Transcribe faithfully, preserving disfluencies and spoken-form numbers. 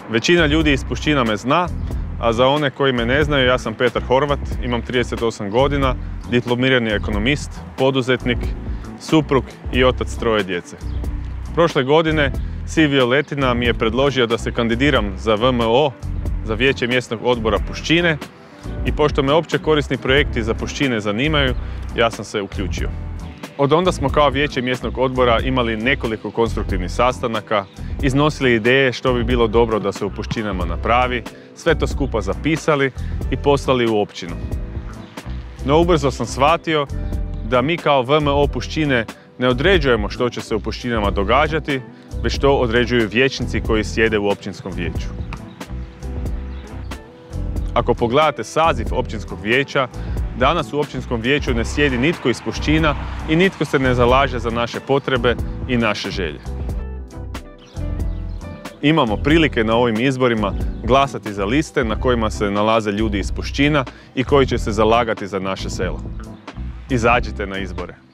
Većina ljudi iz Pušćina me zna, a za one koji me ne znaju, ja sam Petar Horvat, imam trideset osam godina, diplomirani ekonomist, poduzetnik, suprug i otac troje djece. Prošle godine Silvio Letina mi je predložio da se kandidiram za V M O, za Vijeće mjesnog odbora Pušćine, i pošto me opće korisni projekti za Pušćine zanimaju, ja sam se uključio. Od onda smo kao Vijeće mjesnog odbora imali nekoliko konstruktivnih sastanaka, iznosili ideje što bi bilo dobro da se u Pušćinama napravi, sve to skupa zapisali i poslali u općinu. No ubrzo sam shvatio da mi kao V M O Pušćine ne određujemo što će se u Pušćinama događati, već to određuju vijećnici koji sjede u općinskom vijeću. Ako pogledate saziv općinskog vijeća, danas u općinskom vijeću ne sjedi nitko iz Pušćina i nitko se ne zalaže za naše potrebe i naše želje. Imamo prilike na ovim izborima glasati za liste na kojima se nalaze ljudi iz Pušćina i koji će se zalagati za naše selo. Izađite na izbore.